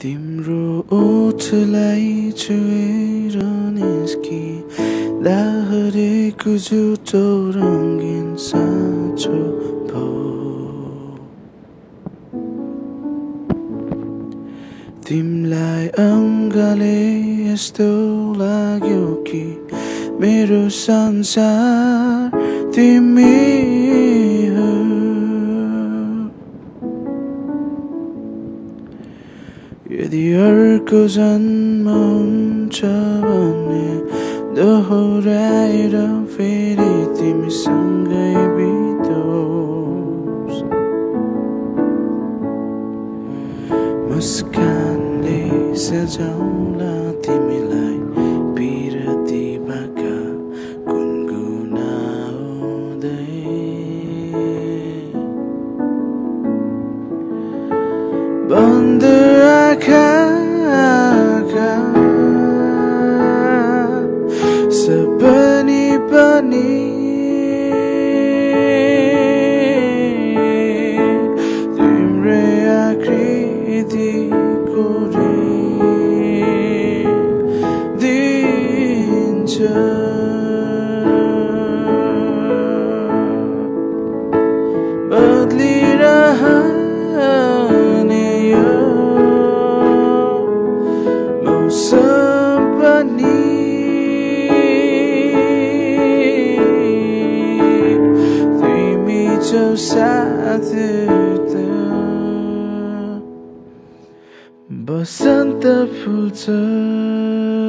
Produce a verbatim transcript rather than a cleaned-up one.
तिम्रो ओठलाई छुएर निस्की दा हरेक झुटो रङ्गीन साँचो भयो। तिमलाई अङ्गले यस्तो लाग्यो कि मेरो संसार तिमी हो। यदि अर्को जन्म हुन्छ भने दोहोऱ्याएर फेरि तिमीसँगै बितोस्। मुस्कानले सजाउला तिमीलाई पिरती भाका गुनगुनाउँदै। बन्द आँखाका सपनी पनि तिम्रै आकृति कोरिदिन्छ। बदलिरहने यो मौसम पनि तिमी छौ साथ त बसन्त फुल्छ।